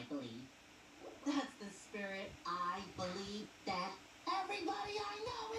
I believe. That's the spirit. I believe that everybody I know